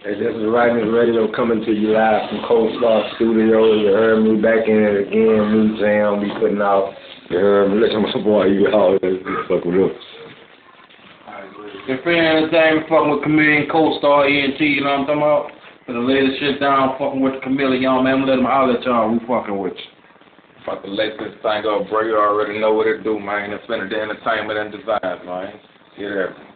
Hey, this is Riding Radio coming to you live from Costar Studios. You heard me back in it again. New jam we putting out. You heard me. Look at my boy. You all fuck with us. If you're anything, fucking with Chameleon, Costar E.N.T, you know what I'm talking about? For the latest shit down, fucking with the Chameleon, man. Let them holler at y'all. We fucking with you. Fucking let this thing go, bro. You already know what it do, man. Infinity Entertainment and Design, man. Get there.